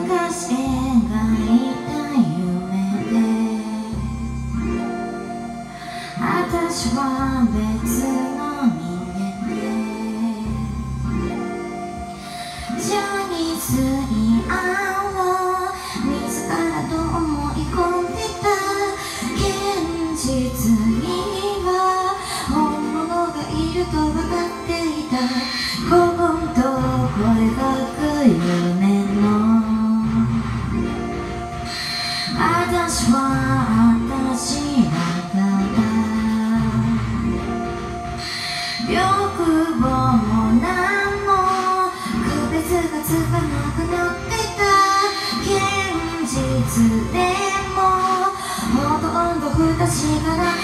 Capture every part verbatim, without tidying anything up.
昔描いた夢で私は別の人間でジャニーズに会おう自らと思い込んでた現実には本物がいると分かっていた孤軍と声がく夢の私は私だから欲望も何も区別がつかなくなってた現実でもほとんど不確かな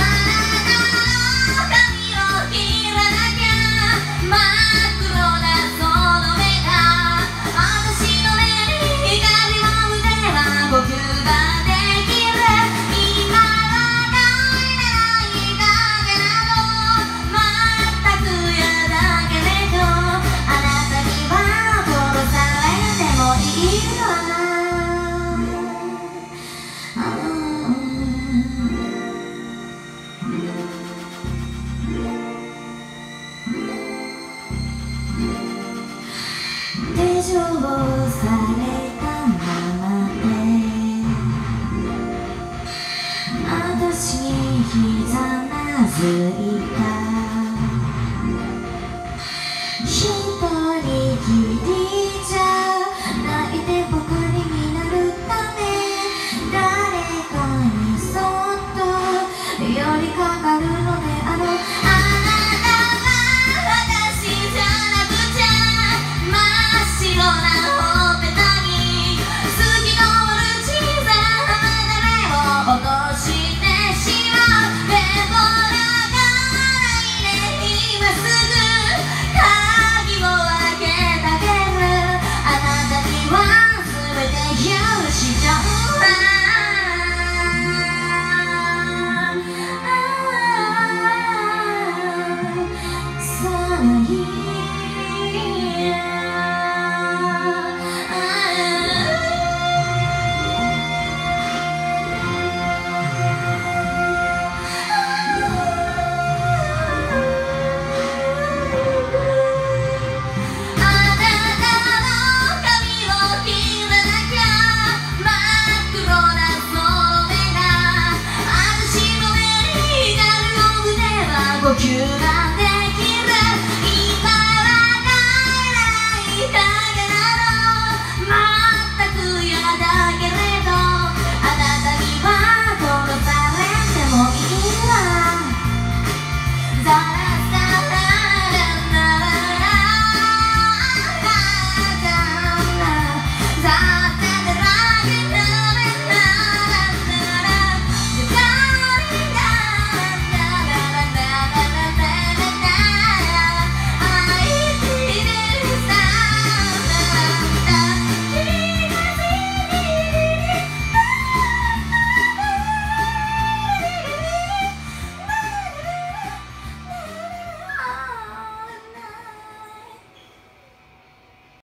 手錠されたままで私にひざまずいて